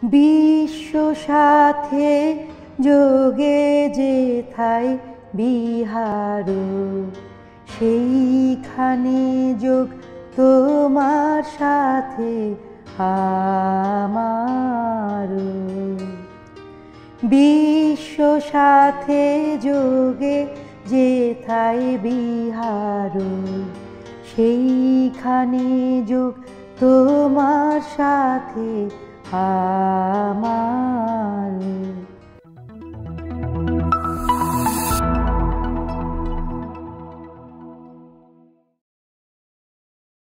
বিশ্ব সাথে যোগে যেথায় বিহার, সেইখানে যোগ তোমার সাথে আমার। বিশ্ব সাথে যোগে যেথায় বিহার, সেইখানে যোগ তোমার সাথে আমার।